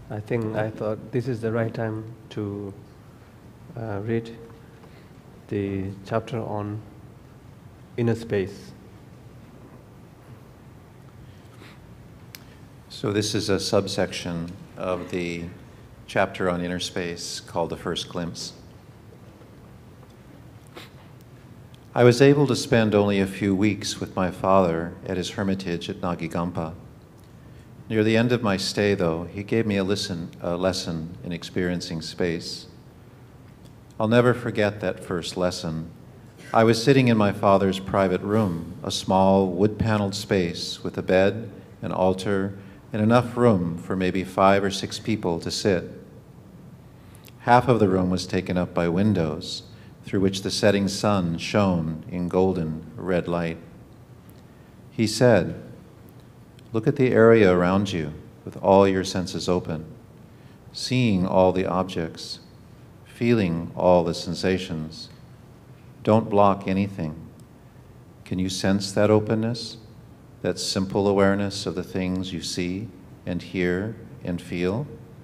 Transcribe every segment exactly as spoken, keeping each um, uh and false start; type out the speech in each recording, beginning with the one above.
I think I thought this is the right time to uh, read the chapter on inner space. So this is a subsection of the chapter on inner space called The First Glimpse. I was able to spend only a few weeks with my father at his hermitage at Nagigampa. Near the end of my stay, though, he gave me a, listen, a lesson in experiencing space. I'll never forget that first lesson. I was sitting in my father's private room, a small wood-paneled space with a bed, an altar, and enough room for maybe five or six people to sit. Half of the room was taken up by windows, through which the setting sun shone in golden red light. He said, "Look at the area around you with all your senses open, seeing all the objects, feeling all the sensations. Don't block anything. Can you sense that openness, that simple awareness of the things you see and hear and feel?"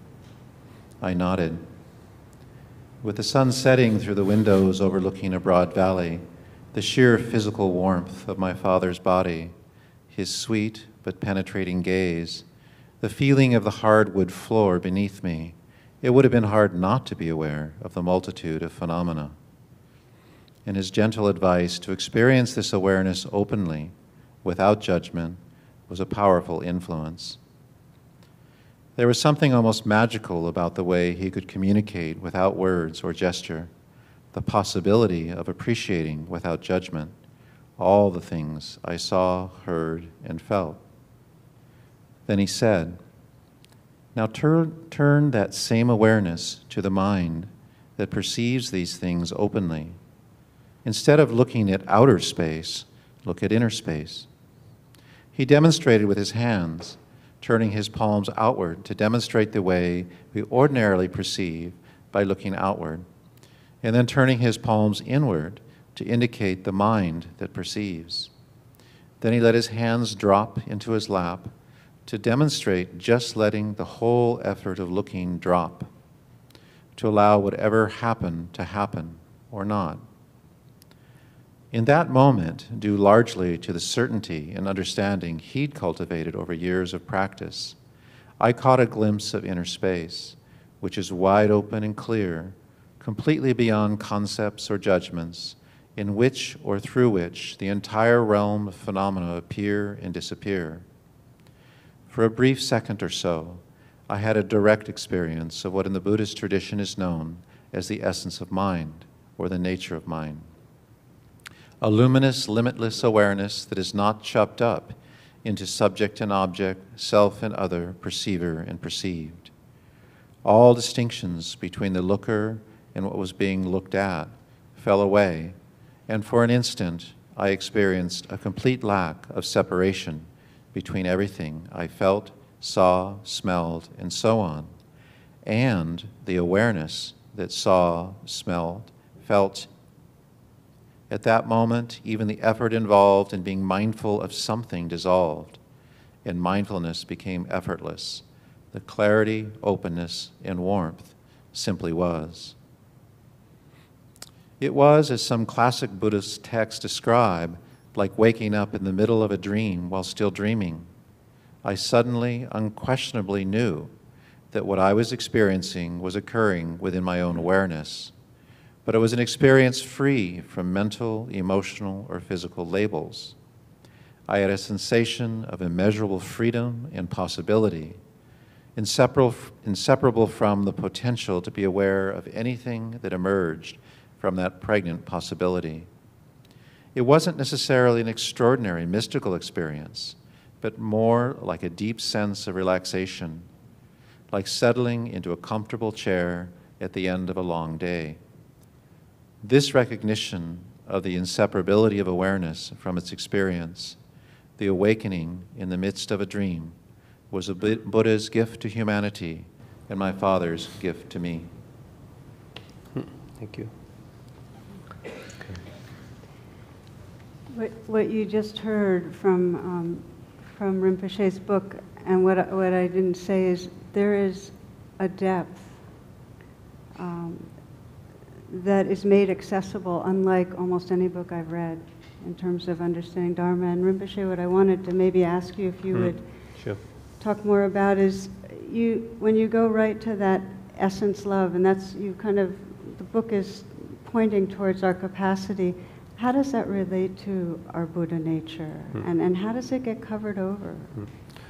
I nodded. With the sun setting through the windows overlooking a broad valley, the sheer physical warmth of my father's body, his sweet but penetrating gaze, the feeling of the hardwood floor beneath me, it would have been hard not to be aware of the multitude of phenomena. And his gentle advice to experience this awareness openly, without judgment, was a powerful influence. There was something almost magical about the way he could communicate without words or gesture, the possibility of appreciating without judgment all the things I saw, heard, and felt. Then he said, "Now turn, turn that same awareness to the mind that perceives these things openly. Instead of looking at outer space, look at inner space." He demonstrated with his hands, turning his palms outward to demonstrate the way we ordinarily perceive by looking outward, and then turning his palms inward to indicate the mind that perceives. Then he let his hands drop into his lap to demonstrate just letting the whole effort of looking drop, to allow whatever happened to happen or not. In that moment, due largely to the certainty and understanding he'd cultivated over years of practice, I caught a glimpse of inner space, which is wide open and clear, completely beyond concepts or judgments, in which or through which the entire realm of phenomena appear and disappear. For a brief second or so, I had a direct experience of what in the Buddhist tradition is known as the essence of mind, or the nature of mind. A luminous, limitless awareness that is not chopped up into subject and object, self and other, perceiver and perceived. All distinctions between the looker and what was being looked at fell away, and for an instant I experienced a complete lack of separation between everything I felt, saw, smelled, and so on, and the awareness that saw, smelled, felt. At that moment, even the effort involved in being mindful of something dissolved, and mindfulness became effortless. The clarity, openness, and warmth simply was. It was, as some classic Buddhist texts describe, like waking up in the middle of a dream while still dreaming. I suddenly, unquestionably knew that what I was experiencing was occurring within my own awareness, but it was an experience free from mental, emotional, or physical labels. I had a sensation of immeasurable freedom and possibility, inseparable, inseparable from the potential to be aware of anything that emerged from that pregnant possibility. It wasn't necessarily an extraordinary mystical experience, but more like a deep sense of relaxation, like settling into a comfortable chair at the end of a long day. This recognition of the inseparability of awareness from its experience, the awakening in the midst of a dream, was a Buddha's gift to humanity and my father's gift to me. Thank you. What, what you just heard from um, from Rinpoche's book, and what what I didn't say is there is a depth um, that is made accessible, unlike almost any book I've read, in terms of understanding Dharma. And Rinpoche, what I wanted to maybe ask you if you Mm, would sure. talk more about is, you when you go right to that essence love, and that's, you kind of, the book is pointing towards our capacity. How does that relate to our Buddha nature? Mm. And, and how does it get covered over? Mm.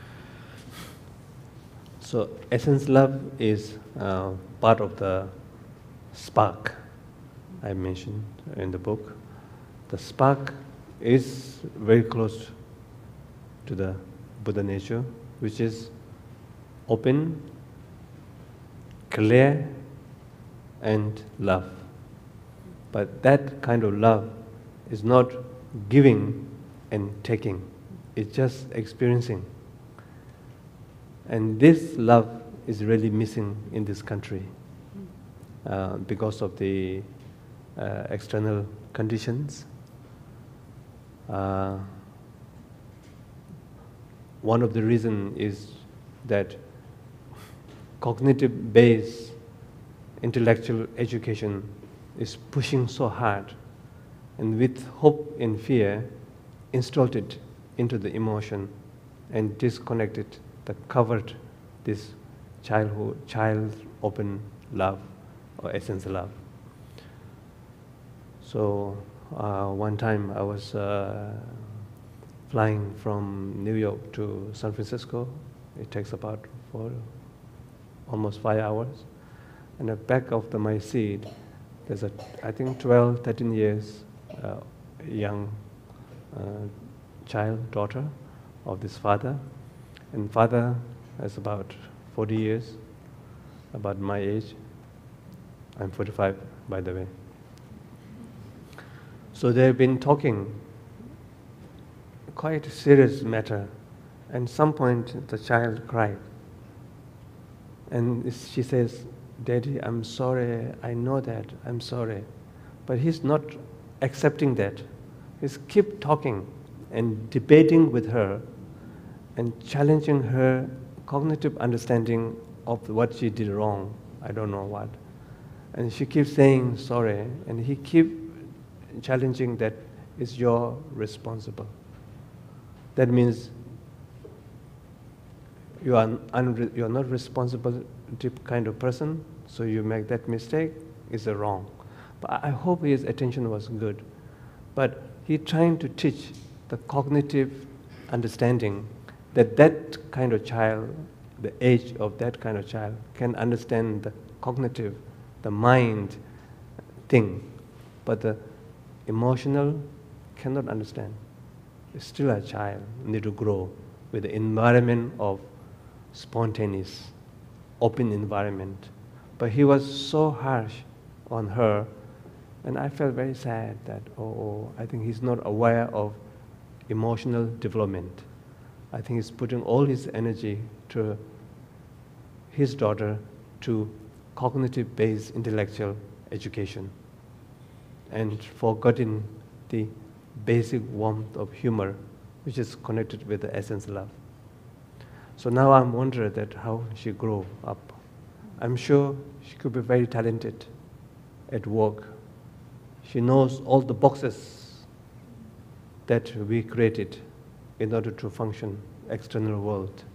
So essence love is uh, part of the spark I mentioned in the book. The spark is very close to the Buddha nature, which is open, clear, and love. But that kind of love is not giving and taking, it's just experiencing. And this love is really missing in this country uh, because of the uh, external conditions. Uh, one of the reasons is that cognitive-based intellectual education is pushing so hard, and with hope and fear, installed it into the emotion and disconnected the covered this childhood, child open love or essence love. So uh, one time I was uh, flying from New York to San Francisco. It takes about four, almost five hours. And at the back of the, my seat, there's a, I think, twelve, thirteen years uh, young uh, child, daughter of this father. And father is about forty years, about my age. I'm forty-five, by the way. So they've been talking quite a serious matter. And at some point, the child cried. And she says, "Daddy, I'm sorry, I know that, I'm sorry." But he's not accepting that. He's keep talking and debating with her and challenging her cognitive understanding of what she did wrong, I don't know what. And she keeps saying sorry, and he keeps challenging that it's your responsible. That means you are, unre- you are not responsible type kind of person, so you make that mistake, is wrong. But I hope his attention was good. But he trying to teach the cognitive understanding that that kind of child, the age of that kind of child, can understand the cognitive, the mind thing, but the emotional cannot understand. It's still a child, need to grow with the environment of spontaneous, open environment. But he was so harsh on her, and I felt very sad that, oh, oh I think he's not aware of emotional development. I think he's putting all his energy to his daughter to cognitive-based intellectual education and forgotten the basic warmth of humor, which is connected with the essence love. So now I'm wondering that how she grew up. I'm sure she could be very talented at work. She knows all the boxes that we created in order to function external world.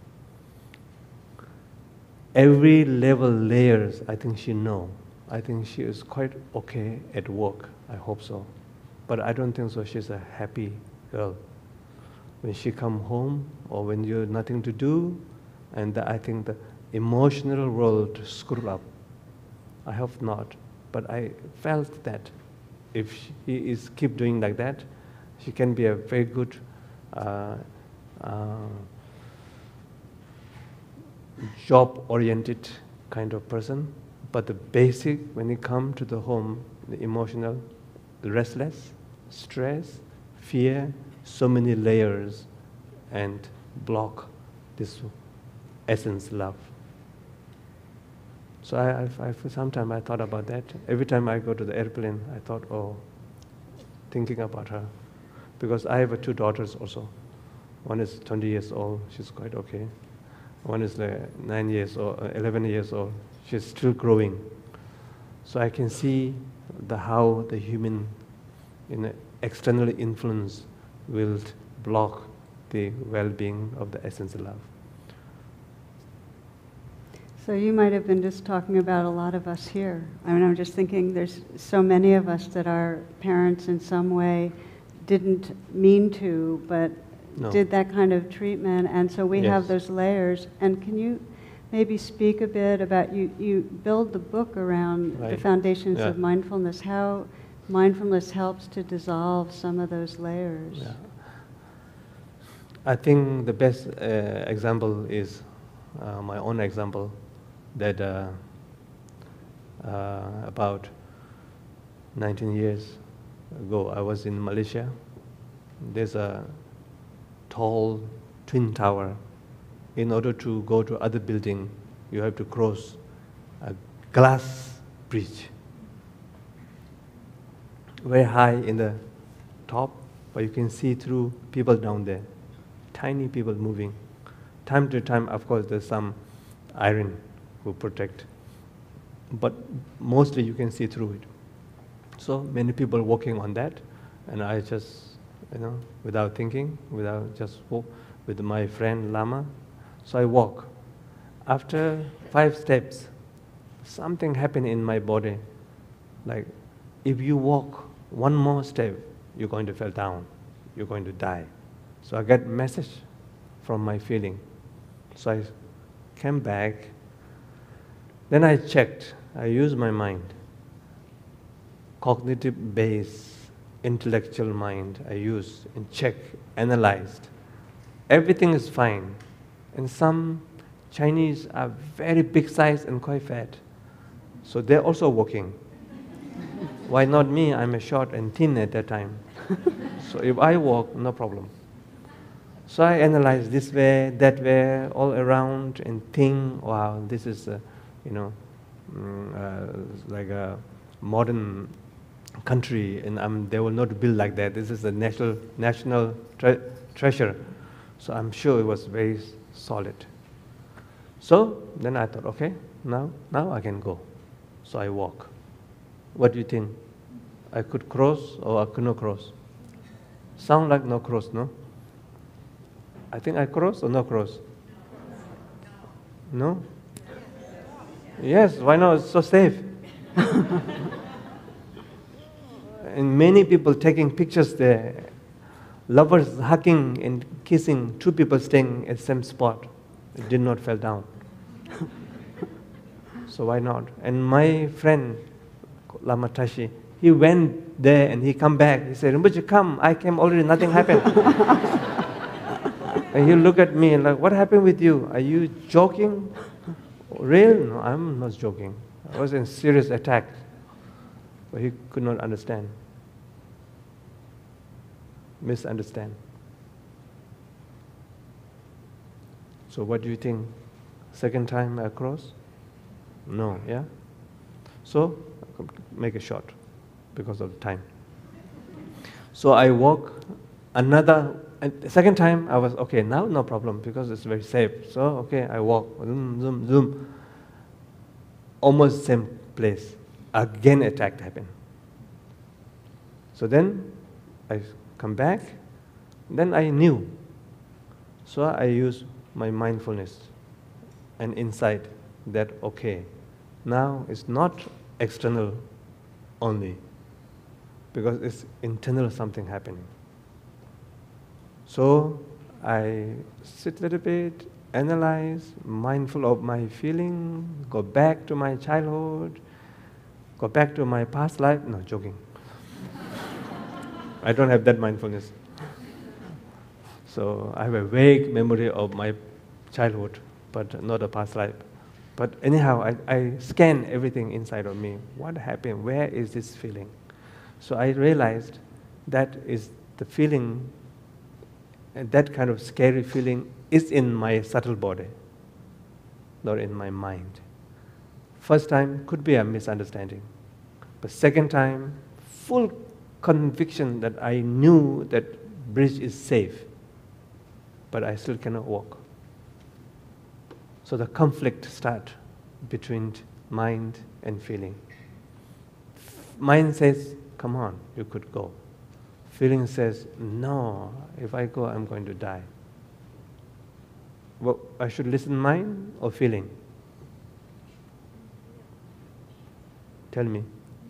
Every level layers, I think she know. I think she is quite okay at work. I hope so. But I don't think so she's a happy girl. When she come home or when you have nothing to do, and the, I think the emotional world screwed up. I hope not. But I felt that if she is keep doing like that, she can be a very good uh, uh, job-oriented kind of person. But the basic, when it comes to the home, the emotional, the restless, stress, fear, so many layers, and block this essence love. So I, I, I for some time I thought about that. Every time I go to the airplane, I thought, oh, thinking about her, because I have two daughters also. One is twenty years old; she's quite okay, One is like nine years old, uh, eleven years old. She's still growing. So I can see the how the human, you know, external influence will block the well-being of the essence of love. So you might have been just talking about a lot of us here. I mean, I'm just thinking there's so many of us that our parents in some way didn't mean to, but No. did that kind of treatment, and so we Yes. have those layers. And can you maybe speak a bit about, you, you build the book around the Right. foundations Yeah. of mindfulness, how mindfulness helps to dissolve some of those layers? Yeah. I think the best uh, example is uh, my own example, that uh, uh, about nineteen years ago, I was in Malaysia. There's a tall twin tower. In order to go to other building, you have to cross a glass bridge, very high in the top, but you can see through people down there, tiny people moving. Time to time, of course, there's some iron who protect, but mostly you can see through it. So many people walking on that, and I just, you know, without thinking, without just walk with my friend Lama. So I walk. After five steps, something happened in my body. Like, if you walk one more step, you're going to fall down. You're going to die. So I get message from my feeling. So I came back. Then I checked. I used my mind. Cognitive based, intellectual mind I used and checked, analyzed. Everything is fine. And some Chinese are very big size and quite fat. So they're also walking. Why not me? I'm a short and thin at that time. So if I walk, no problem. So I analyze this way, that way, all around, and think, wow, this is, a, you know, mm, uh, like a modern country, and um, they will not build like that. This is a national national tre treasure. So I'm sure it was very solid. So then I thought, okay, now now I can go. So I walk. What do you think? I could cross or I could not cross? Sound like no cross, no? I think I cross or no cross? No? Yes, why not? It's so safe. And many people taking pictures there. Lovers hugging and kissing, two people staying at the same spot. It did not fall down. So why not? And my friend, Lama Tashi, he went there and he come back. He said, Rinpoche, come. I came already, nothing happened. And he looked at me and like, what happened with you? Are you joking? Real? No, I'm not joking. I was in serious attack. But he could not understand. Misunderstand. So what do you think? Second time I cross? No, yeah? So, make it short because of time. So I walk another, and the second time I was, okay, now no problem because it's very safe. So, okay, I walk, zoom, zoom, zoom. Almost same place. Again attack happened. So then I come back, then I knew. So I use my mindfulness and insight that, okay, now it's not external only, because it's internal something happening. So I sit a little bit, analyze, mindful of my feeling, go back to my childhood, go back to my past life. No, joking. I don't have that mindfulness. So I have a vague memory of my childhood, but not a past life. But anyhow, I, I scan everything inside of me. What happened? Where is this feeling? So I realized that is the feeling, and that kind of scary feeling is in my subtle body, not in my mind. First time could be a misunderstanding. But second time, full conviction that I knew that bridge is safe, but I still cannot walk. So the conflict starts between mind and feeling. Mind says, come on, you could go. Feeling says, no, if I go, I'm going to die. Well, I should listen mind or feeling? Tell me.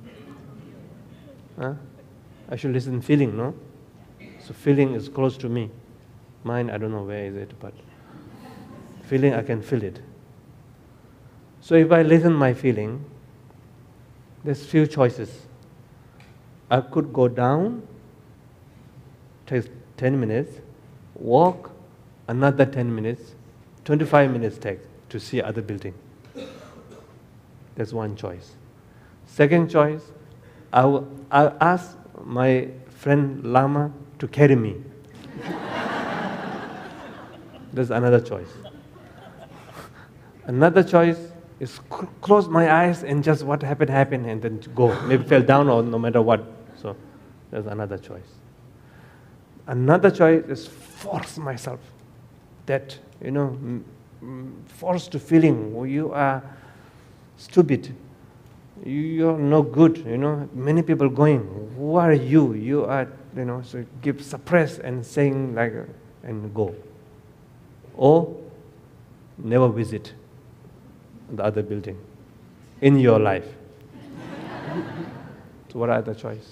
Huh? I should listen feeling, no? So feeling is close to me. Mind, I don't know where is it, but feeling, I can feel it. So if I listen my feeling, there's few choices. I could go down, take ten minutes, walk another ten minutes, twenty-five minutes take to see other building. That's one choice. Second choice, I will I'll ask my friend Lama to carry me. That's another choice. Another choice is cl- close my eyes and just what happened, happened, and then go. Maybe fell down or no matter what. So there's another choice. Another choice is force myself. That, you know, m- m- force to feeling, oh, you are stupid. You, you're no good, you know. Many people going, who are you? You are, you know, so give suppress and saying like, and go. Or never visit the other building in your life. So what are the choice?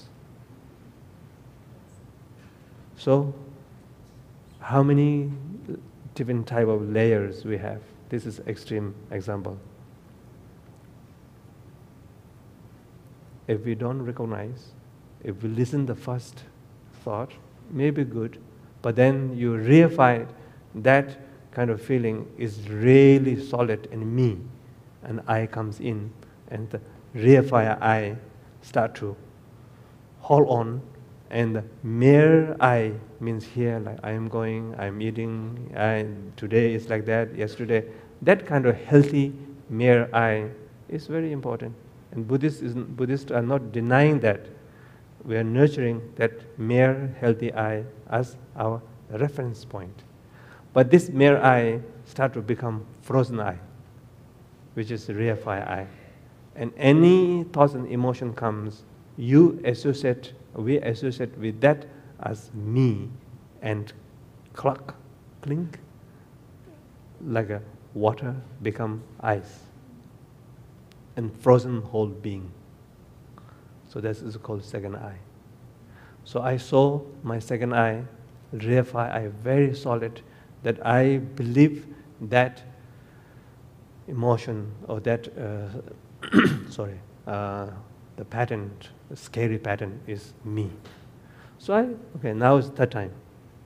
So, how many different type of layers we have? This is extreme example. If we don't recognize, if we listen the first thought, maybe good, but then you reify that kind of feeling is really solid in me, and I comes in, and the reify I start to hold on, and the mere I means here, like I am going, I am eating, I, today is like that, yesterday. That kind of healthy mere I is very important. And Buddhists, is, Buddhists are not denying that. We are nurturing that mere healthy I as our reference point. But this mere I start to become frozen I, which is reify I. And any thoughts and emotion comes, you associate, we associate with that as me, and cluck, clink, like a water become ice, and frozen whole being. So this is called second eye. So I saw my second eye, reify I, very solid, that I believe that emotion or that, uh, sorry, uh, the pattern, the scary pattern is me. So I, okay, now it's third time.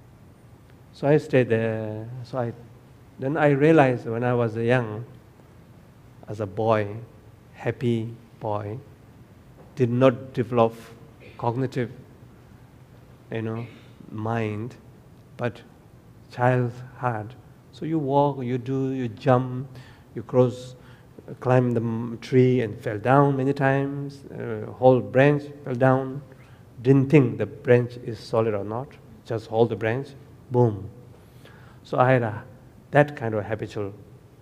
So I stayed there. So I, then I realized when I was young, as a boy, happy boy, did not develop cognitive, you know, mind, but child's heart. So you walk, you do, you jump, you cross, climb the m- tree and fell down many times, uh, whole branch fell down, didn't think the branch is solid or not, just hold the branch, boom. So I had a, that kind of habitual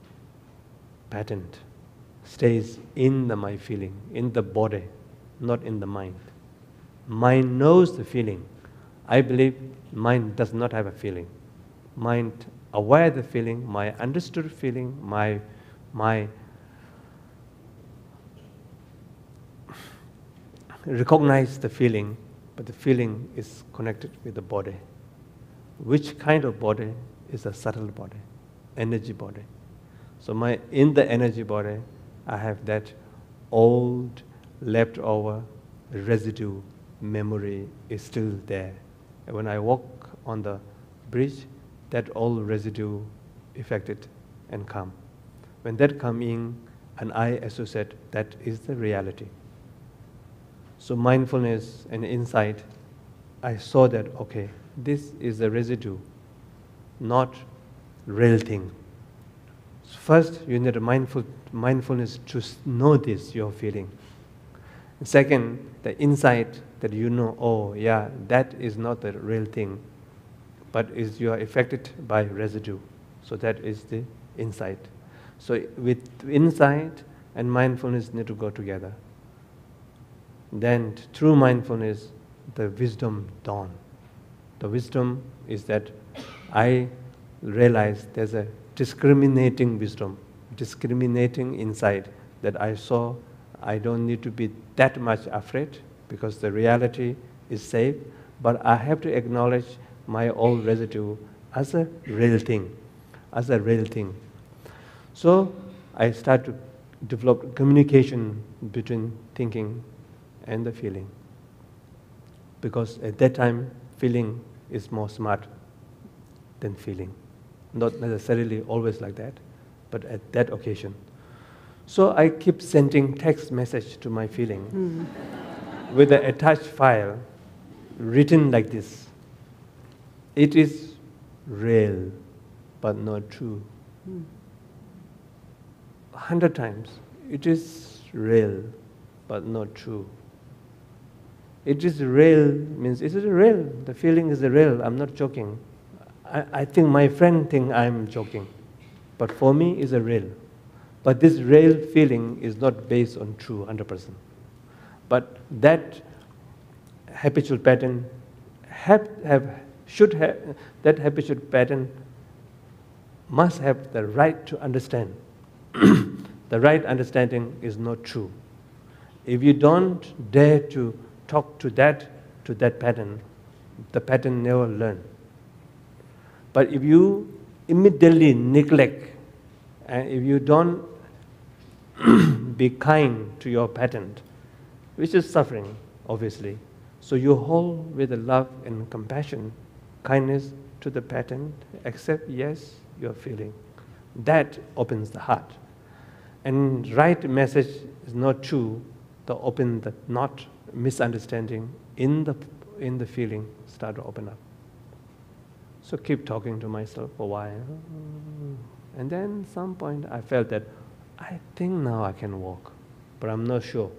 pattern stays in the, my feeling, in the body, not in the mind. Mind knows the feeling. I believe mind does not have a feeling. Mind aware the feeling, my understood feeling, my my recognize the feeling, but the feeling is connected with the body. Which kind of body is a subtle body, energy body. So my in the energy body, I have that old leftover residue memory is still there. And when I walk on the bridge, that old residue affected and come. When that come in, and I associate that is the reality. So mindfulness and insight, I saw that, okay, this is the residue, not real thing. First, you need a mindful, mindfulness to know this, your feeling. Second, the insight that you know, oh yeah, that is not the real thing, but is you are affected by residue. So that is the insight. So with insight and mindfulness need to go together. Then through mindfulness, the wisdom dawn. The wisdom is that I realize there's a discriminating wisdom, discriminating insight that I saw I don't need to be that much afraid because the reality is safe, but I have to acknowledge my old residue as a real thing, as a real thing. So I start to develop communication between thinking and the feeling. Because at that time, feeling is more smart than feeling. Not necessarily always like that, but at that occasion. So I keep sending text message to my feeling mm. with an attached file written like this. It is real, but not true. Mm. A hundred times. It is real, but not true. It is real means it is real. The feeling is real. I'm not joking. I, I think my friend think I'm joking, but for me it's a real. But this real feeling is not based on true one hundred percent. But that habitual pattern have, have should have that habitual pattern must have the right to understand. The right understanding is not true. If you don't dare to talk to that to that pattern, the pattern never learn. But if you immediately neglect, and if you don't be kind to your pattern, which is suffering, obviously, so you hold with the love and compassion, kindness to the pattern, accept, yes, you're feeling. That opens the heart. And right message is not true, the open, the not misunderstanding in the, in the feeling start to open up. So keep talking to myself for a while. And then some point I felt that I think now I can walk, but I'm not sure.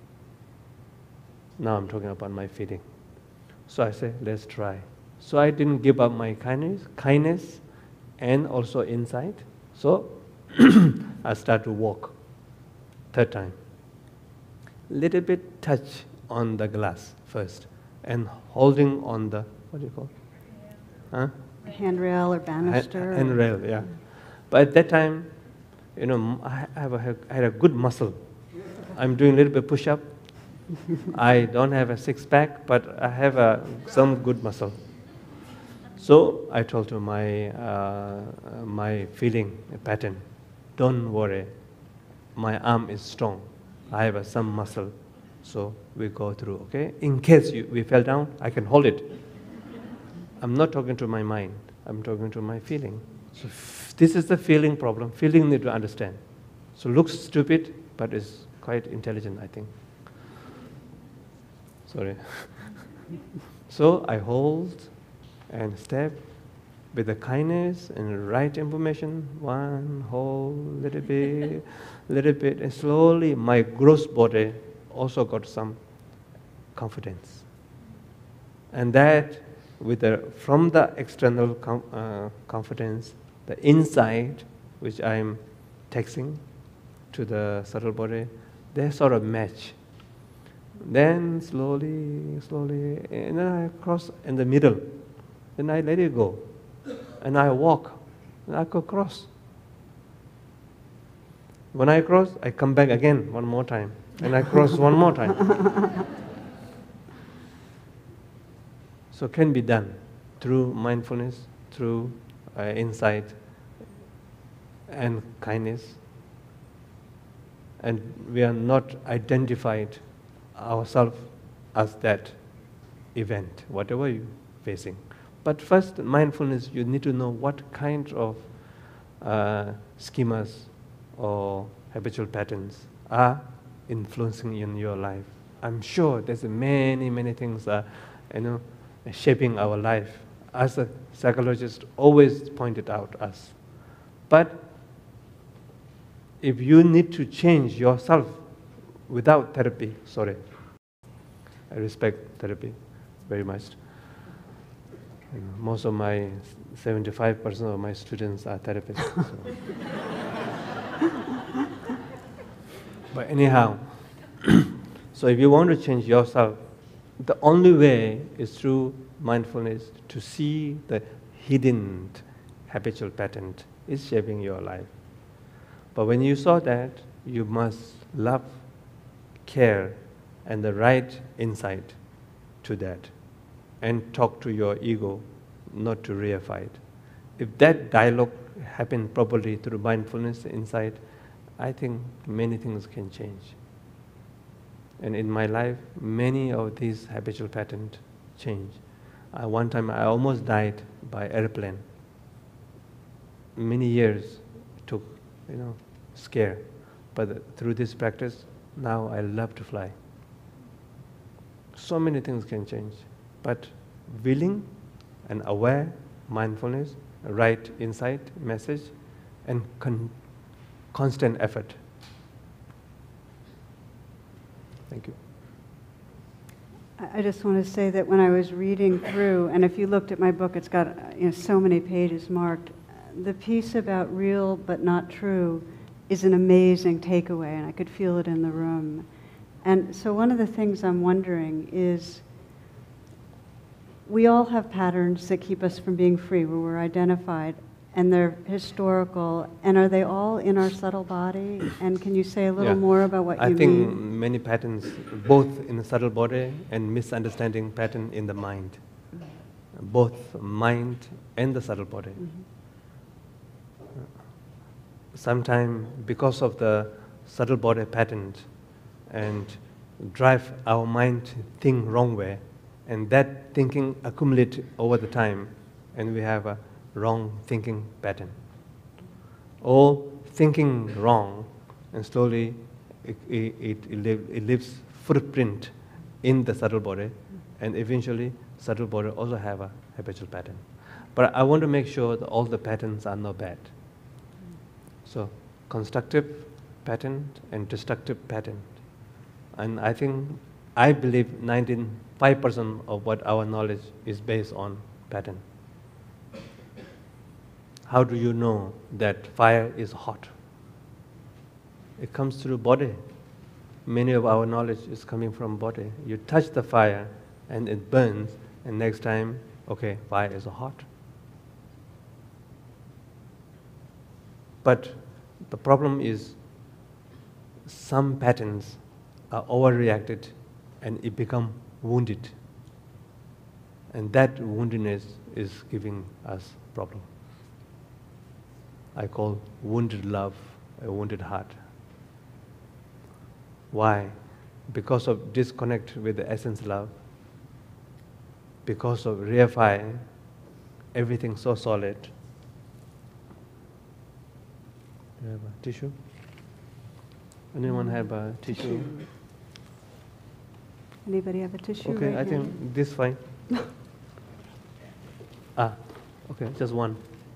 Now I'm talking about my feeling. So I said, let's try. So I didn't give up my kindness, kindness and also insight. So I start to walk. Third time. Little bit touch on the glass first and holding on the, what do you call it? Huh? Handrail or banister. Hand, handrail, yeah. But at that time, you know, I, have a, I had a good muscle. I'm doing a little bit push-up. I don't have a six-pack, but I have a, some good muscle. So I told to my, uh, my feeling pattern, don't worry, my arm is strong. I have uh, some muscle, so we go through, okay? In case you, we fell down, I can hold it. I'm not talking to my mind, I'm talking to my feeling. So f this is the feeling problem. Feeling need to understand. So looks stupid, but it's quite intelligent, I think. Sorry. So I hold and step with the kindness and right information. One, hold, little bit, little bit, and slowly my gross body also got some confidence. And that, with the, from the external com, uh, confidence, the inside, which I'm texting to the subtle body, they sort of match. Then slowly, slowly, and then I cross in the middle. Then I let it go. And I walk, and I go cross. When I cross, I come back again one more time. And I cross one more time. So can be done through mindfulness, through uh, insight and kindness. And we are not identified ourselves as that event, whatever you're facing. But first, mindfulness, you need to know what kind of uh, schemas or habitual patterns are influencing in your life. I'm sure there's many, many things are, you know, shaping our life. As a psychologist always pointed out us. But if you need to change yourself without therapy, sorry, I respect therapy very much. You know, most of my, seventy-five percent of my students are therapists. So. But anyhow, so if you want to change yourself, the only way is through mindfulness to see the hidden habitual pattern is shaping your life. But when you saw that, you must love, care, and the right insight to that, and talk to your ego, not to reify it. If that dialogue happened properly through mindfulness insight, I think many things can change. And in my life, many of these habitual patterns change. Uh, one time I almost died by airplane. Many years took, you know, scare. But through this practice, now I love to fly. So many things can change. But willing and aware, mindfulness, right insight, message, and con- constant effort. Thank you. I just want to say that when I was reading through, and if you looked at my book, it's got you know, so many pages marked, the piece about real but not true is an amazing takeaway, and I could feel it in the room. And so one of the things I'm wondering is, we all have patterns that keep us from being free, where we're identified, and they're historical, and are they all in our subtle body? And can you say a little Yeah. more about what I you think mean? many patterns, both in the subtle body and misunderstanding pattern in the mind. Both mind and the subtle body. Mm-hmm. Sometimes because of the subtle body patterns and drive our mind think wrong way, and that thinking accumulate over the time, and we have a wrong thinking pattern. Or thinking wrong, and slowly it, it, it, it, live, it leaves footprint in the subtle body, and eventually subtle body also have a habitual pattern. But I want to make sure that all the patterns are not bad. So constructive pattern and destructive pattern. And I think, I believe ninety-five percent of what our knowledge is based on pattern. How do you know that fire is hot? It comes through body. Many of our knowledge is coming from body. You touch the fire and it burns, and next time, okay, fire is hot. But the problem is some patterns are overreacted and it become wounded. And that woundedness is giving us problem. I call wounded love a wounded heart. Why? Because of disconnect with the essence love. Because of reifying everything so solid. Do you have a tissue? Anyone have a tissue? Anybody have a tissue? Okay, right I here? think this fine. ah, okay, just one.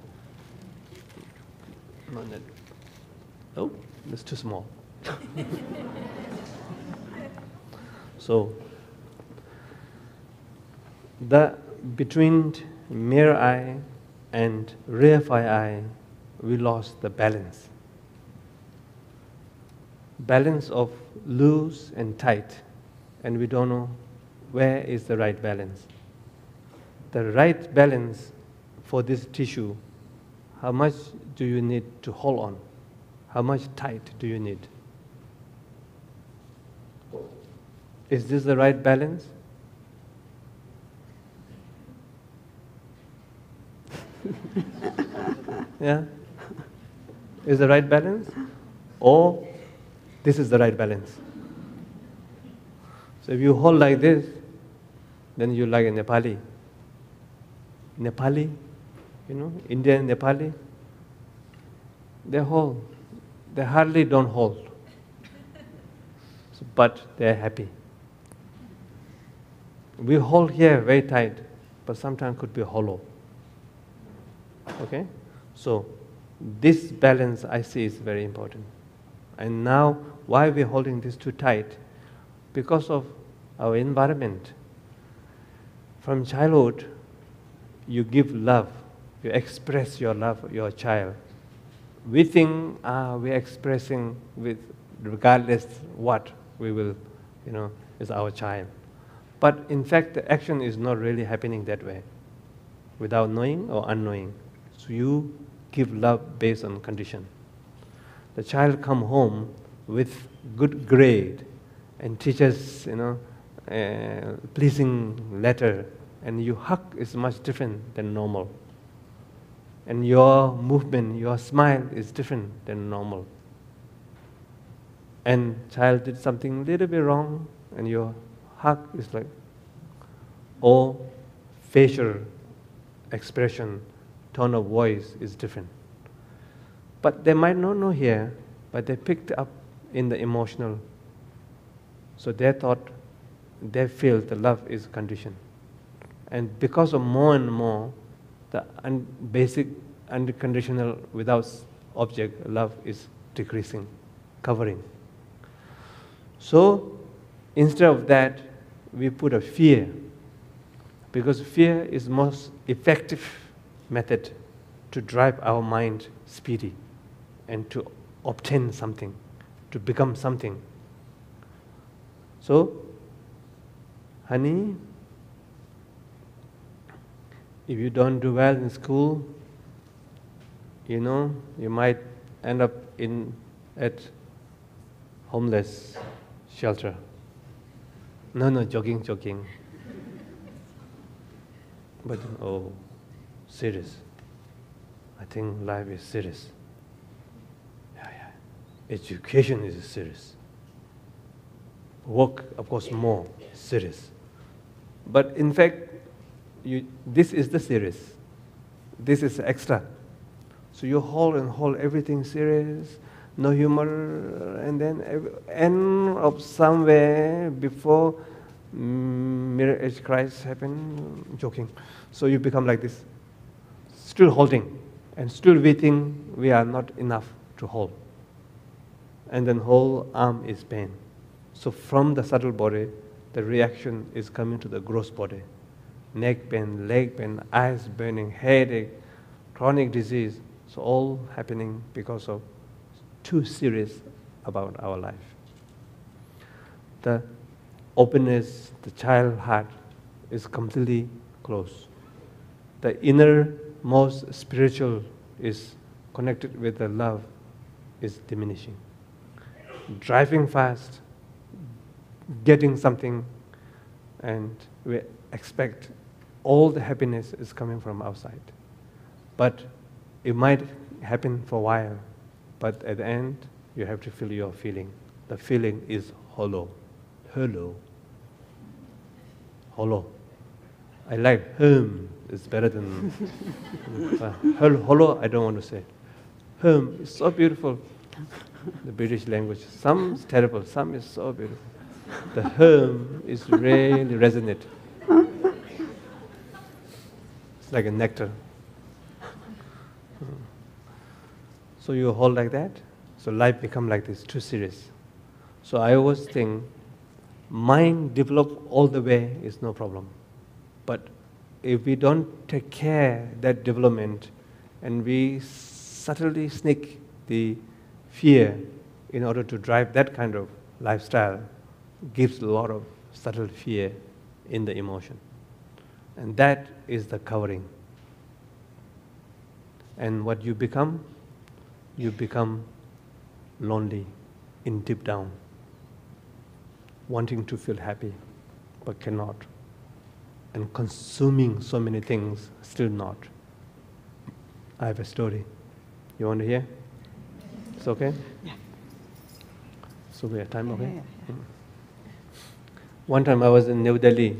Not that. Oh, it's too small. So, the between mere eye and reify eye, we lost the balance. Balance of loose and tight, and we don't know where is the right balance. The right balance for this tissue, how much do you need to hold on? How much tight do you need? Is this the right balance? Yeah? Is the right balance? Or this is the right balance? So if you hold like this, then you like a Nepali. Nepali, you know, Indian Nepali, they hold. They hardly don't hold. So, but they're happy. We hold here very tight, but sometimes could be hollow. Okay? So, this balance I see is very important. And now, why we're holding this too tight? Because of our environment. From childhood, you give love, you express your love for your child. We think ah, we're expressing with regardless what, we will, you know, is our child. But in fact, the action is not really happening that way, without knowing or unknowing. So you give love based on condition. The child come home with good grade and teaches, you know, uh, pleasing letter, and you hug is much different than normal. And your movement, your smile is different than normal. And child did something little bit wrong, and your hug is like, or facial expression, tone of voice is different. But they might not know here, but they picked up in the emotional. So they thought, they feel the love is conditioned. And because of more and more, the un- basic unconditional without object love is decreasing, covering. So instead of that, we put a fear, because fear is most effective method to drive our mind speedy and to obtain something, to become something. So, honey, if you don't do well in school, you know, you might end up in at homeless shelter. No, no, joking, joking. But, oh, serious. I think life is serious. Yeah, yeah. Education is serious. Work, of course, more serious. But in fact, you, this is the serious. This is extra. So you hold and hold everything serious, no humor, and then every, end of somewhere before mm, mirror age crisis happened, joking. So you become like this, still holding, and still waiting. We are not enough to hold, and then whole arm is pain. So from the subtle body, the reaction is coming to the gross body. Neck pain, leg pain, eyes burning, headache, chronic disease. So all happening because of too serious about our life. The openness, the child heart is completely closed. The innermost spiritual is connected with the love is diminishing. Driving fast, getting something, and we expect all the happiness is coming from outside. But it might happen for a while, but at the end, you have to feel your feeling. The feeling is hollow. Hollow. Hollow. I like hum, it's better than uh, hollow, I don't want to say. Hum is so beautiful, the British language. Some is terrible, some is so beautiful. The hum is really resonant. It's like a nectar. So you hold like that, so life become like this, too serious. So I always think, mind develop all the way is no problem. But if we don't take care that development, and we subtly sneak the fear in order to drive that kind of lifestyle, gives a lot of subtle fear in the emotion. And that is the covering. And what you become, you become lonely in deep down, wanting to feel happy, but cannot. And consuming so many things, still not. I have a story. You want to hear? It's okay? Yeah. So we have time, okay? Yeah, yeah, yeah. Mm. One time I was in New Delhi,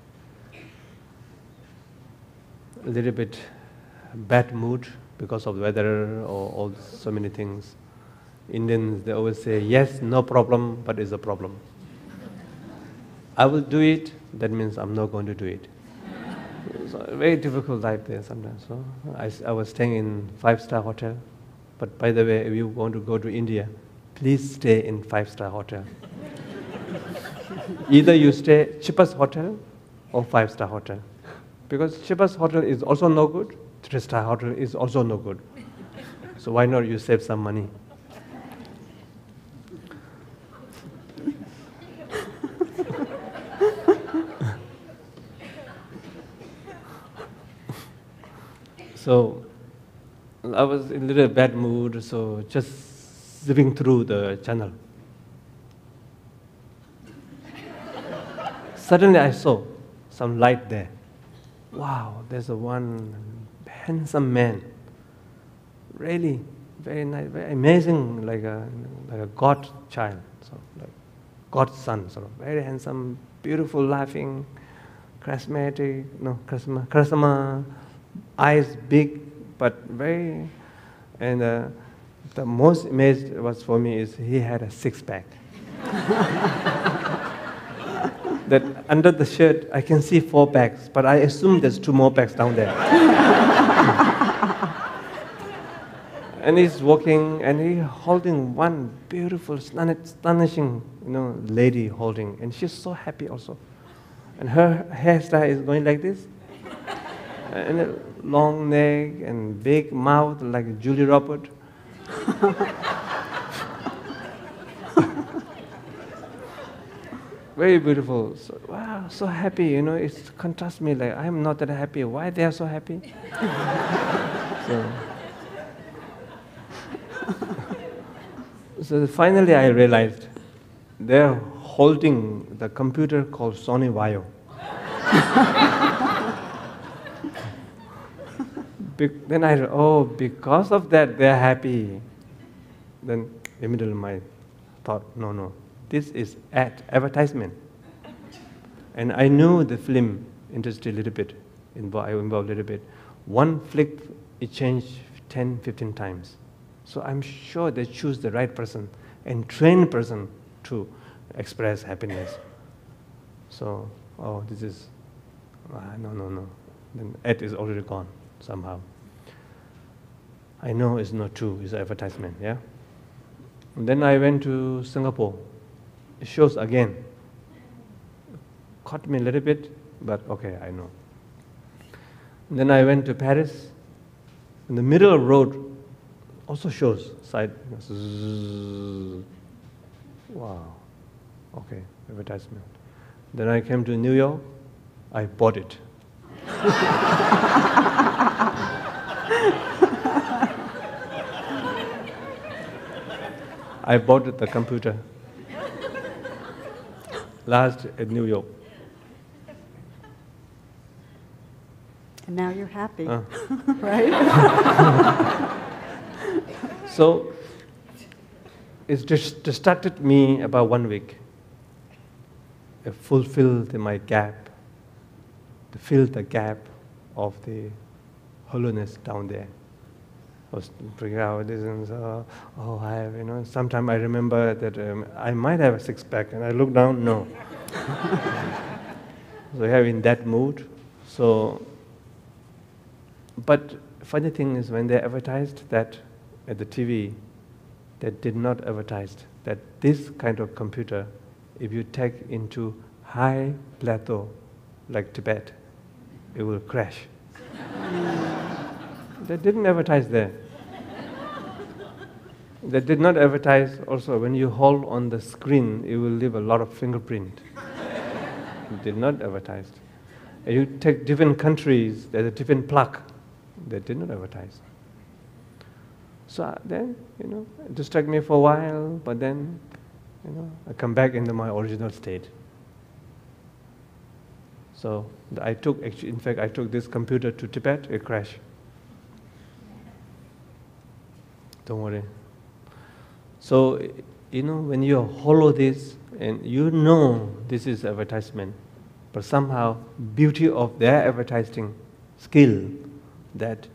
a little bit bad mood because of weather or all so many things. Indians, they always say, yes, no problem, but it's a problem. I will do it, that means I'm not going to do it. It's a very difficult life there sometimes. So I, I was staying in five-star hotel, but by the way, if you want to go to India, please stay in five-star hotel. Either you stay cheapest hotel or five-star hotel. Because cheapest hotel is also no good, three-star hotel is also no good. So why not you save some money? So I was in a little bad mood, so just zipping through the channel. Suddenly I saw some light there. Wow, there's a one handsome man. Really, very nice, very amazing, like a like a God child, so like God's son, sort of very handsome, beautiful, laughing, charismatic, no charisma, charisma, eyes big, but very. And uh, the most amazed was for me is he had a six pack. That under the shirt I can see four packs, but I assume there's two more packs down there. And he's walking, and he holding one beautiful, astonishing, you know, lady holding, and she's so happy also. And her hairstyle is going like this, and a long neck and big mouth like Julie Roberts. Very beautiful. So, wow, so happy, you know, it contrasts me, like I'm not that happy. Why they are so happy? so, so finally I realized they're holding the computer called Sony Vaio. Be- then I, oh, because of that they're happy. Then immediately my thought, no, no. This is ad, advertisement. And I knew the film industry a little bit, involved, I involved a little bit. One flick, it changed ten, fifteen times. So I'm sure they choose the right person and trained person to express happiness. So, oh, this is, ah, no, no, no. Then ad is already gone somehow. I know it's not true, it's advertisement, yeah? And then I went to Singapore. It shows again. Caught me a little bit, but okay, I know. And then I went to Paris. In the middle of the road, also shows side. Zzz. Wow. Okay, advertisement. Then I came to New York. I bought it. I bought the computer. Last at New York. And now you're happy, Uh. right? So it dis- distracted me about one week. It fulfilled my gap, to fill the gap of the hollowness down there. I was figuring out this and so, oh, I have, you know, sometimes I remember that um, I might have a six pack, and I look down, no. So I have in that mood. So, but funny thing is when they advertised that at the T V, they did not advertise that this kind of computer, if you take into high plateau like Tibet, it will crash. They didn't advertise there. They did not advertise also when you hold on the screen, it will leave a lot of fingerprint. They did not advertise. And you take different countries, there's a different plaque. They did not advertise. So uh, then, you know, it distracted me for a while, but then, you know, I come back into my original state. So I took, actually, in fact, I took this computer to Tibet, it crashed. Don't worry. So, you know, when you follow this, and you know this is advertisement, but somehow beauty of their advertising skill that,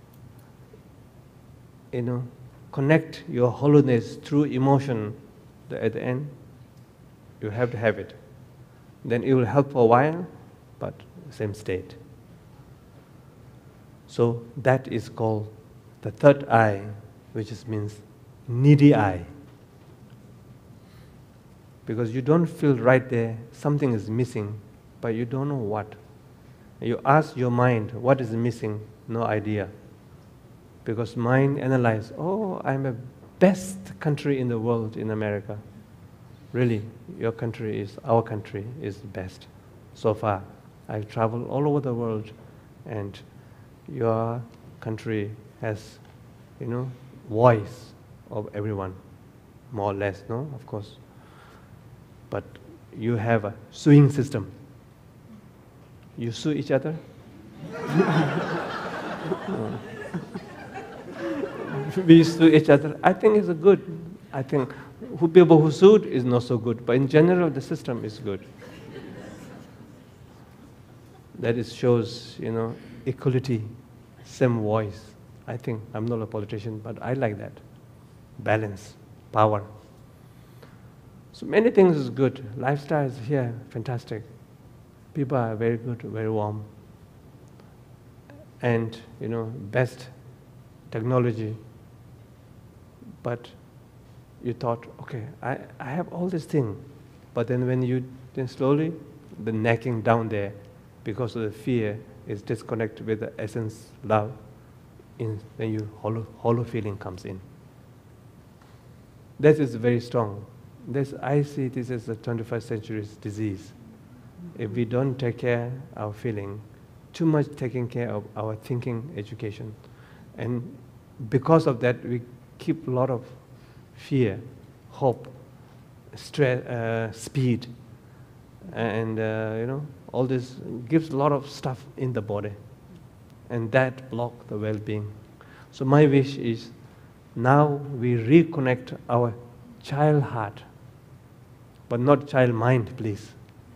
you know, connect your hollowness through emotion, that at the end, you have to have it. Then it will help for a while, but same state. So that is called the third eye, which is means needy eye. Because you don't feel right there, something is missing, but you don't know what. You ask your mind, what is missing? No idea. Because mind analyze, oh, I'm a best country in the world in America. Really, your country is, our country is the best. So far, I've traveled all over the world, and you are country has, you know, voice of everyone, more or less, no, of course. But you have a suing system. You sue each other. We sue each other. I think it's a good. I think who people who sued is not so good, but in general the system is good. That it shows, you know, equality, same voice. I think I'm not a politician, but I like that. Balance, power. So many things is good. Lifestyle is here, fantastic. People are very good, very warm. And, you know, best technology. But you thought, okay, I, I have all these things. But then when you, then slowly, the necking down there, because of the fear, is disconnected with the essence, love, in, then you hollow, hollow feeling comes in. That is very strong. This, I see this as the twenty-first century's disease. If we don't take care of our feeling, too much taking care of our thinking education, and because of that we keep a lot of fear, hope, stress, uh, speed, and uh, you know, all this gives a lot of stuff in the body, and that blocks the well-being. So my wish is, now we reconnect our child heart, but not child mind, please,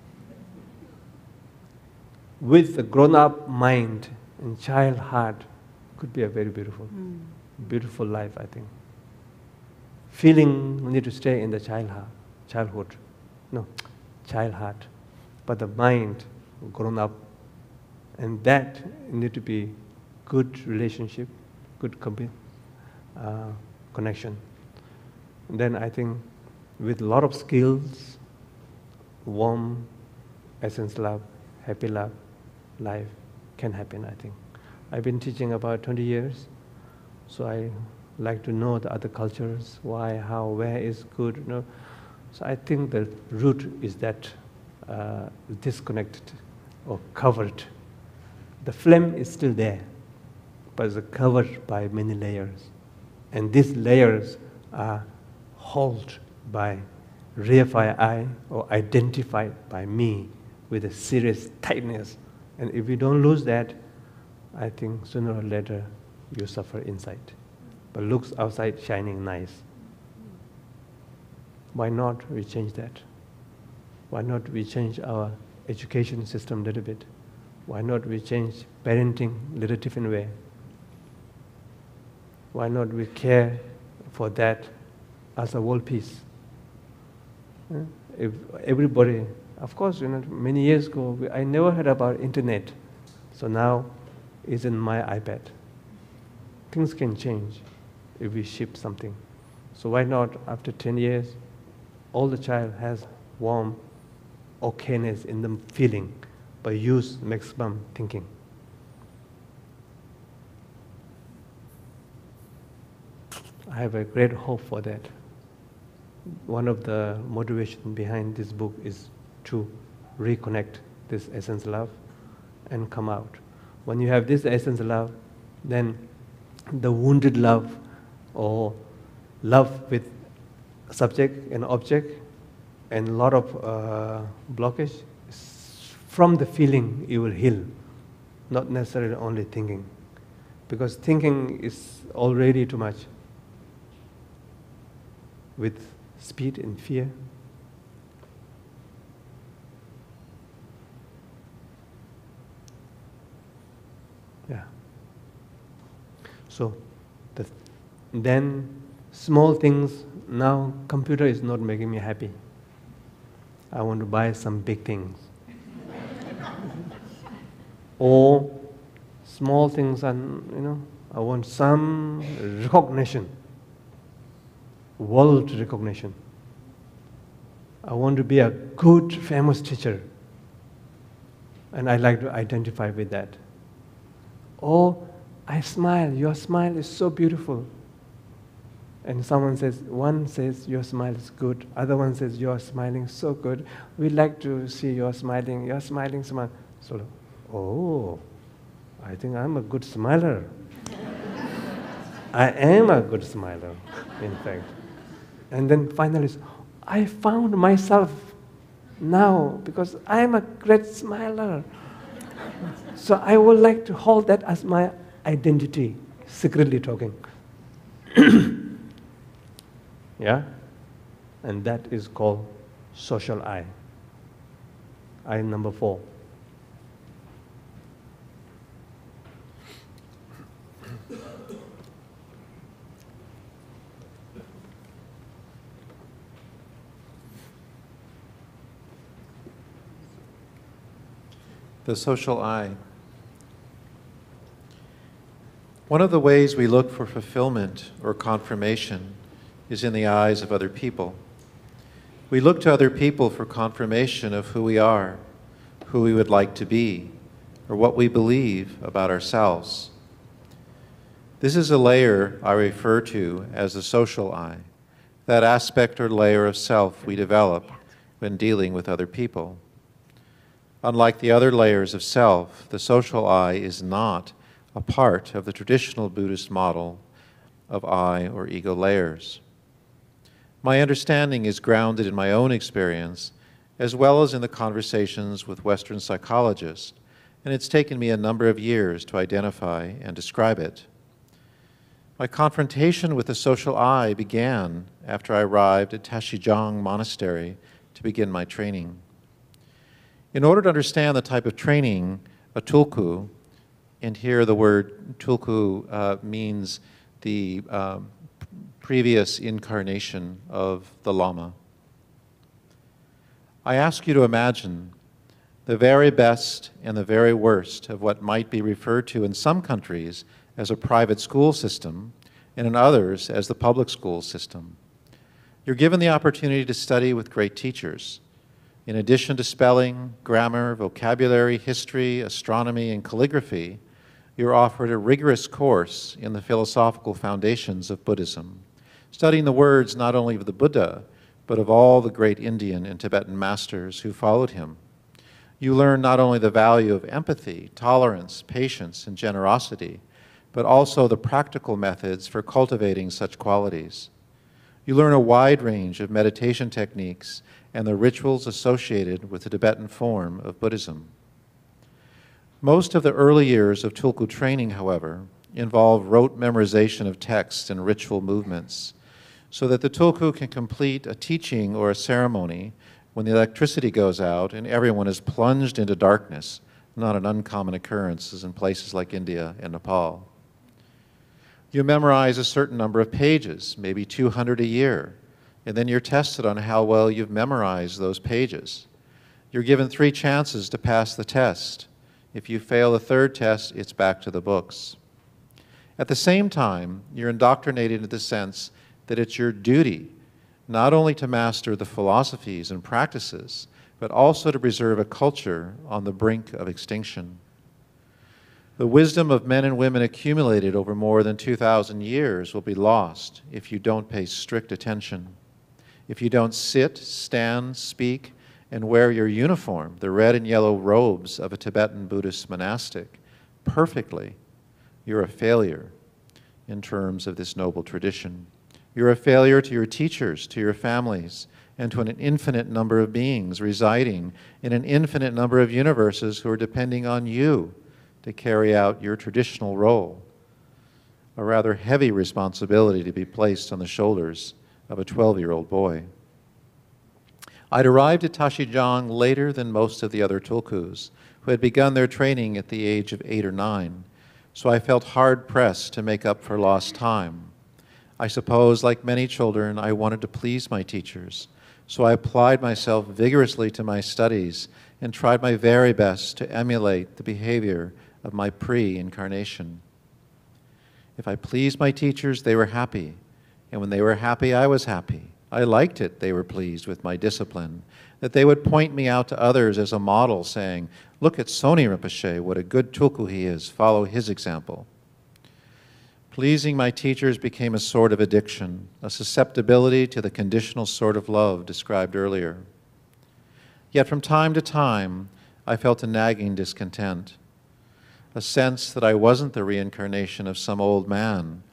with the grown-up mind and child heart. Could be a very beautiful, mm. beautiful life, I think. Feeling need to stay in the child heart, childhood, no, child heart, but the mind grown up, and that need to be good relationship, good comp- uh, connection. And then I think with a lot of skills, warm, essence love, happy love, life can happen, I think. I've been teaching about twenty years, so I like to know the other cultures, why, how, where is good, you know. So I think the root is that uh, disconnected or covered. The flame is still there, but it's covered by many layers. And these layers are held by reified I, or identified by me with a serious tightness. And if we don't lose that, I think sooner or later you suffer inside. But looks outside shining nice. Why not we change that? Why not we change our education system a little bit? Why not we change parenting a little different way? Why not we care for that as a world peace? Yeah? If everybody, of course, you know, many years ago, we, I never heard about internet. So now it's in my iPad. Things can change if we ship something. So why not, after ten years, all the child has warm okayness in the feeling, but use maximum thinking. I have a great hope for that. One of the motivation behind this book is to reconnect this essence love and come out. When you have this essence love, then the wounded love or love with subject and object and a lot of uh, blockage, from the feeling you will heal, not necessarily only thinking. Because thinking is already too much with speed and fear. Yeah. So the, then small things, now computer is not making me happy. I want to buy some big things. Or small things, and you know, I want some recognition, world recognition. I want to be a good, famous teacher, and I like to identify with that. Or I smile, your smile is so beautiful. And someone says, one says, your smile is good. Other one says, you're smiling so good. We like to see you're smiling, you're smiling, smile. So, oh, I think I'm a good smiler. I am a good smiler, in fact. And then finally, I found myself now because I am a great smiler. So I would like to hold that as my identity, secretly talking. Yeah? And that is called social I. I number four. The social I. One of the ways we look for fulfillment or confirmation is in the eyes of other people. We look to other people for confirmation of who we are, who we would like to be, or what we believe about ourselves. This is a layer I refer to as the social I, that aspect or layer of self we develop when dealing with other people. Unlike the other layers of self, the social I is not a part of the traditional Buddhist model of I or ego layers. My understanding is grounded in my own experience, as well as in the conversations with Western psychologists, and it's taken me a number of years to identify and describe it. My confrontation with the social I began after I arrived at Tashijong Monastery to begin my training. In order to understand the type of training a tulku, and here the word tulku uh, means the um, previous incarnation of the Lama. I ask you to imagine the very best and the very worst of what might be referred to in some countries as a private school system, and in others as the public school system. You're given the opportunity to study with great teachers. In addition to spelling, grammar, vocabulary, history, astronomy, and calligraphy, you're offered a rigorous course in the philosophical foundations of Buddhism, studying the words not only of the Buddha, but of all the great Indian and Tibetan masters who followed him. You learn not only the value of empathy, tolerance, patience, and generosity, but also the practical methods for cultivating such qualities. You learn a wide range of meditation techniques and the rituals associated with the Tibetan form of Buddhism. Most of the early years of tulku training, however, involve rote memorization of texts and ritual movements, so that the tulku can complete a teaching or a ceremony when the electricity goes out and everyone is plunged into darkness, not an uncommon occurrence in places like India and Nepal. You memorize a certain number of pages, maybe two hundred a year, and then you're tested on how well you've memorized those pages. You're given three chances to pass the test. If you fail the third test, it's back to the books. At the same time, you're indoctrinated into the sense that it's your duty not only to master the philosophies and practices, but also to preserve a culture on the brink of extinction. The wisdom of men and women accumulated over more than two thousand years will be lost if you don't pay strict attention. If you don't sit, stand, speak, and wear your uniform, the red and yellow robes of a Tibetan Buddhist monastic, perfectly, you're a failure in terms of this noble tradition. You're a failure to your teachers, to your families, and to an infinite number of beings residing in an infinite number of universes who are depending on you to carry out your traditional role, a rather heavy responsibility to be placed on the shoulders of a twelve-year-old boy. I'd arrived at Tashijong later than most of the other tulkus, who had begun their training at the age of eight or nine, so I felt hard-pressed to make up for lost time. I suppose, like many children, I wanted to please my teachers, so I applied myself vigorously to my studies and tried my very best to emulate the behavior of my pre-incarnation. If I pleased my teachers, they were happy, and when they were happy, I was happy. I liked it they were pleased with my discipline, that they would point me out to others as a model, saying, "Look at Tsoknyi Rinpoche, what a good tulku he is, follow his example." Pleasing my teachers became a sort of addiction, a susceptibility to the conditional sort of love described earlier. Yet from time to time, I felt a nagging discontent, a sense that I wasn't the reincarnation of some old man,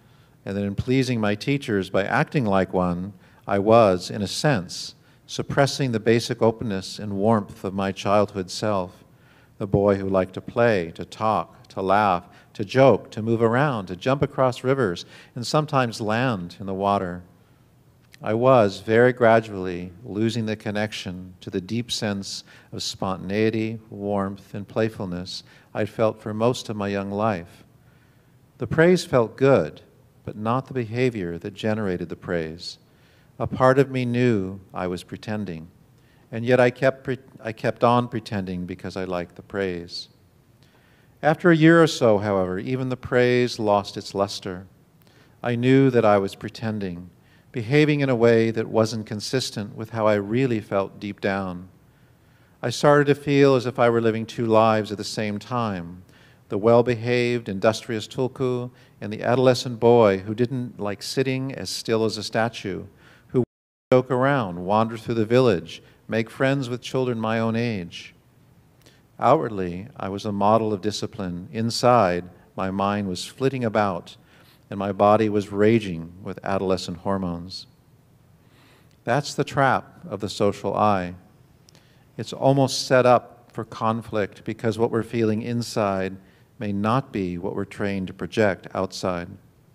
and that in pleasing my teachers by acting like one, I was, in a sense, suppressing the basic openness and warmth of my childhood self, the boy who liked to play, to talk, to laugh, to joke, to move around, to jump across rivers, and sometimes land in the water. I was, very gradually, losing the connection to the deep sense of spontaneity, warmth, and playfulness I'd felt for most of my young life. The praise felt good, but not the behavior that generated the praise. A part of me knew I was pretending, and yet I kept, pre I kept on pretending because I liked the praise. After a year or so, however, even the praise lost its luster. I knew that I was pretending, behaving in a way that wasn't consistent with how I really felt deep down. I started to feel as if I were living two lives at the same time, the well-behaved, industrious tulku and the adolescent boy who didn't like sitting as still as a statue, who would joke around, wander through the village, make friends with children my own age. Outwardly, I was a model of discipline. Inside, my mind was flitting about, and my body was raging with adolescent hormones. That's the trap of the social I. It's almost set up for conflict because what we're feeling inside may not be what we're trained to project outside.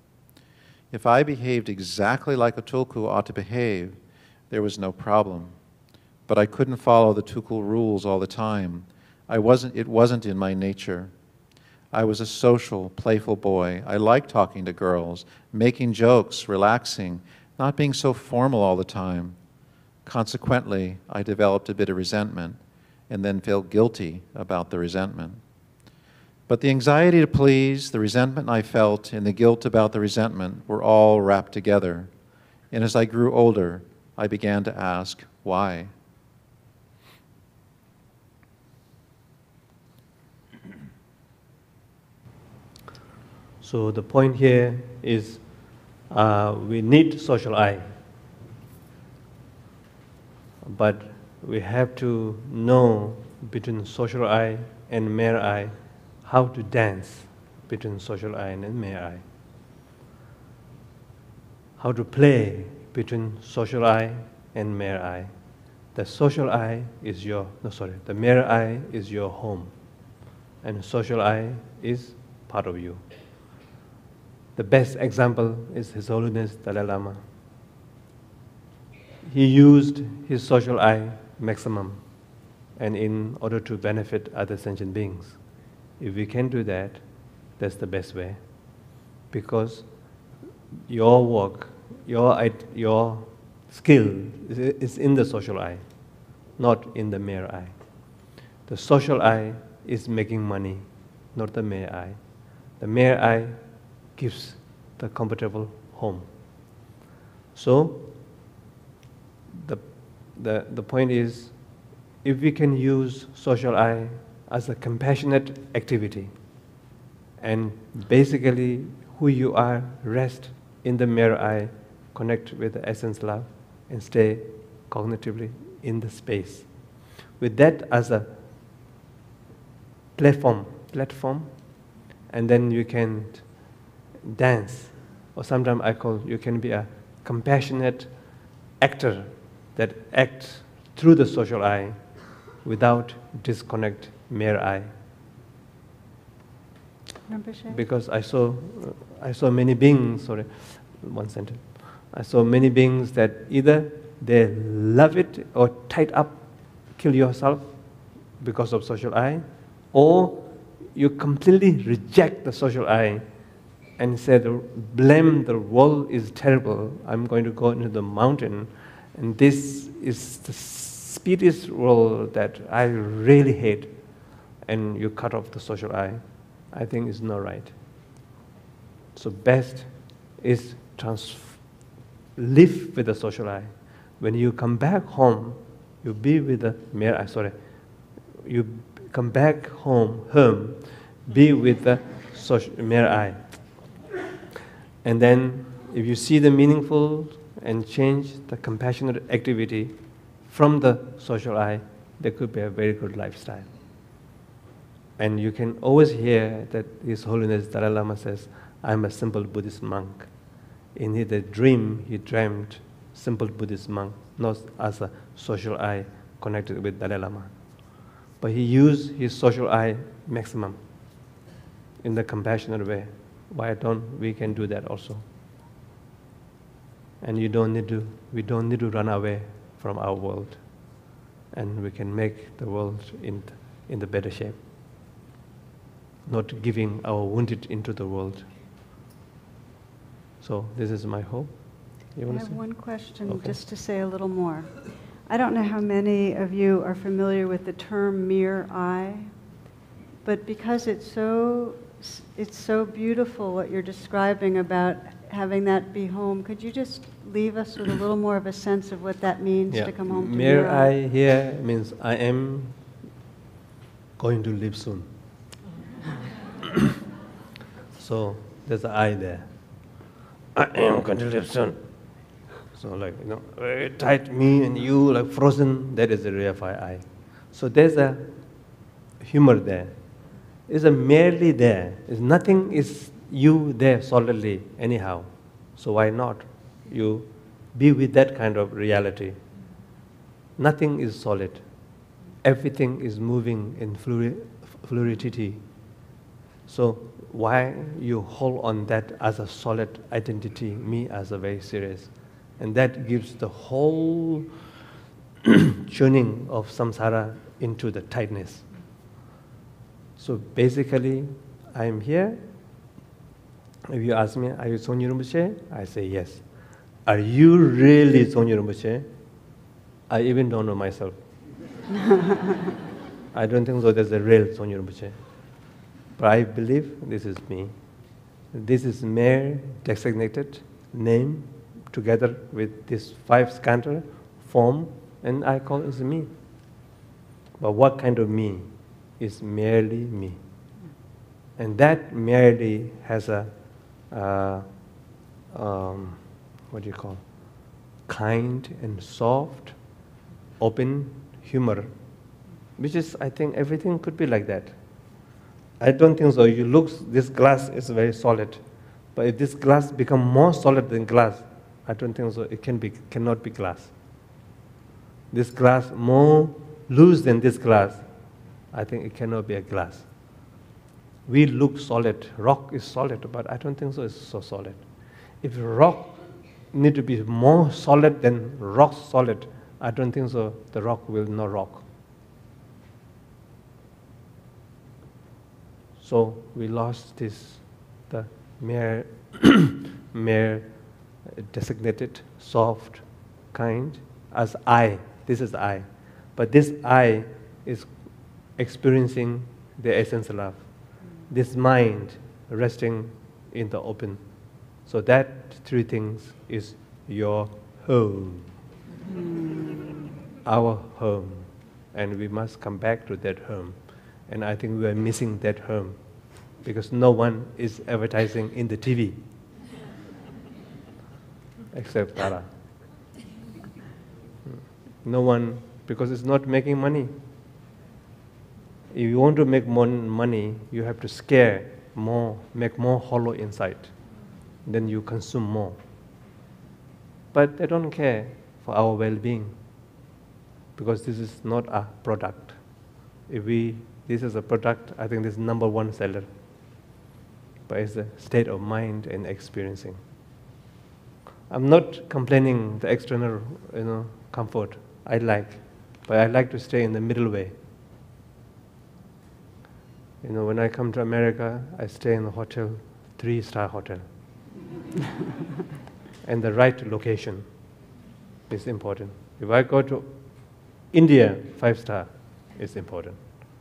If I behaved exactly like a tulku ought to behave, there was no problem. But I couldn't follow the tulku rules all the time. I wasn't, it wasn't in my nature. I was a social, playful boy. I liked talking to girls, making jokes, relaxing, not being so formal all the time. Consequently, I developed a bit of resentment and then felt guilty about the resentment. But the anxiety to please, the resentment I felt, and the guilt about the resentment were all wrapped together. And as I grew older, I began to ask, why? So the point here is uh, we need social I, but we have to know between social I and mere I how to dance between social I and mere I, how to play between social I and mere I. The social I is your, no sorry, the mere I is your home, and social I is part of you. The best example is His Holiness Dalai Lama. He used his social I maximum, and in order to benefit other sentient beings. If we can do that, that's the best way. Because your work, your, your skill is in the social I, not in the mere I. The social I is making money, not the mere I. The mere I gives the comfortable home. So the, the, the point is, if we can use social I as a compassionate activity, and basically who you are, rest in the mere I, connect with the essence love, and stay cognitively in the space. With that as a platform, platform, and then you can dance, or sometimes I call you can be a compassionate actor that acts through the social I without disconnect mere I. Rinpoche? Because I saw, uh, I saw many beings. Sorry, one sentence. I saw many beings that either they love it or tied up, kill yourself because of social I, or you completely reject the social I and said, blame the world is terrible, I'm going to go into the mountain, and this is the spiritual world that I really hate, and you cut off the social I, I think is not right. So best is trans live with the social I. When you come back home, you be with the mere I, sorry, you come back home, home, be with the social, mere I. And then if you see the meaningful and change the compassionate activity from the social I, there could be a very good lifestyle. And you can always hear that His Holiness Dalai Lama says, I'm a simple Buddhist monk. In his dream, he dreamed simple Buddhist monk, not as a social eye connected with Dalai Lama. But he used his social eye maximum in the compassionate way. Why don't we can do that also? And you don't need to, we don't need to run away from our world. And we can make the world in, in the better shape. Not giving our wounded into the world. So this is my hope. You I want have to say? one question, Okay. just to say a little more. I don't know how many of you are familiar with the term mere eye, but because it's so it's so beautiful what you're describing about having that be home, could you just leave us with a little more of a sense of what that means Yeah. to come home to Mere mere eye? eye here means I am going to live soon. So there's an eye there. I am going to live soon. So like, you know, very tight, me and you, like frozen, that is the real fire eye. So there's a humor there. It's a merely there. It's nothing is you there solidly anyhow. So why not? You be with that kind of reality. Nothing is solid. Everything is moving in fluid, fluidity. So why you hold on that as a solid identity, me as a very serious? And that gives the whole tuning of samsara into the tightness. So basically, I am here. If you ask me, are you Tsoknyi Rinpoche? I say yes. Are you really Tsoknyi Rinpoche? I even don't know myself. I don't think so there's a real Tsoknyi Rinpoche. But I believe this is me. This is mere designated name together with this five scanter form, and I call it me. But what kind of me is merely me? And that merely has a, uh, um, what do you call, kind and soft, open humor, which is, I think, everything could be like that. I don't think so. You look, this glass is very solid, but if this glass become more solid than glass, I don't think so. It can be, cannot be glass. This glass more loose than this glass, I think it cannot be a glass. We look solid. Rock is solid, but I don't think so. It's so solid. If rock need to be more solid than rock solid, I don't think so. The rock will not rock. So we lost this, the mere, mere designated, soft, kind, as I. This is I. But this I is experiencing the essence of love. This mind resting in the open. So that three things is your home. Mm. Our home. And we must come back to that home. And I think we are missing that home because no one is advertising in the T V except Tara. No one, because it's not making money. If you want to make more money, you have to scare more, make more hollow inside. Then you consume more. But they don't care for our well-being because this is not a product. If we, this is a product, I think this is number one seller. But it's a state of mind and experiencing. I'm not complaining the external, you know, comfort. I like, but I like to stay in the middle way. You know, when I come to America, I stay in a hotel, three-star hotel. And the right location is important. If I go to India, five-star is important.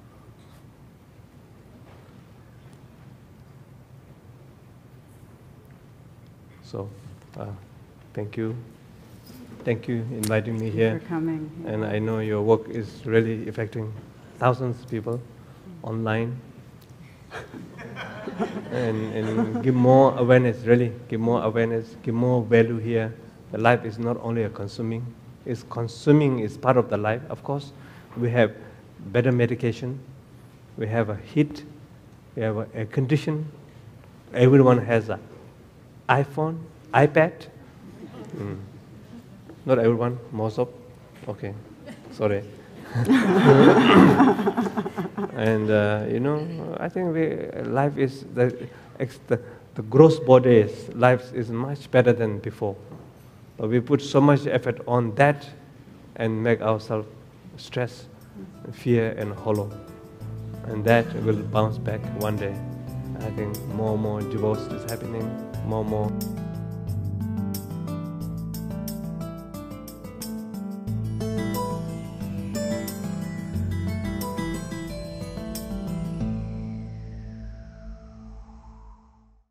So, uh, thank you. Thank you for inviting me here. For coming. And I know your work is really affecting thousands of people online. and, and give more awareness, really, give more awareness, give more value here. The life is not only a consuming, it's consuming is part of the life. Of course, we have better medication, we have a heat, we have a air condition, everyone has an iPhone, iPad. Mm. Not everyone, most of. Okay, sorry. And uh, you know, I think we, life is the, the the gross bodies. Life is much better than before. But we put so much effort on that, and make ourselves stress, fear, and hollow, and that will bounce back one day. I think more and more divorce is happening, more and more.